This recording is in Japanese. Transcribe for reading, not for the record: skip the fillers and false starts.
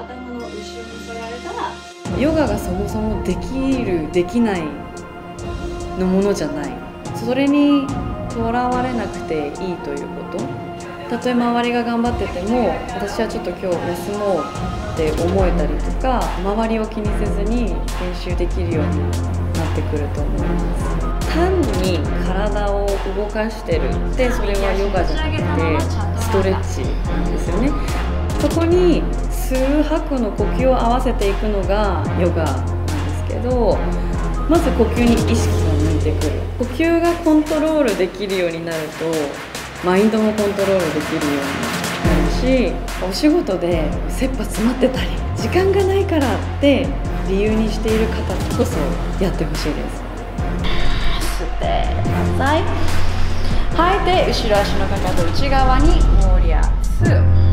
頭の後ろに座られたら、ヨガがそもそもできるできないのものじゃない、それにとらわれなくていいということ。たとえ周りが頑張ってても、私はちょっと今日休もうって思えたりとか、周りを気にせずに練習できるようになってくると思います。単に体を動かしてるって、それはヨガじゃなくてストレッチなんですよね。そこに吸う吐くの呼吸を合わせていくのがヨガなんですけど、まず呼吸に意識が向いてくる。呼吸がコントロールできるようになると、マインドもコントロールできるようになるし、お仕事で切羽詰まってたり、時間がないからって理由にしている方こそやってほしいです。吸ってください。吐いて後ろ足のかかと内側にモーリア。吸う。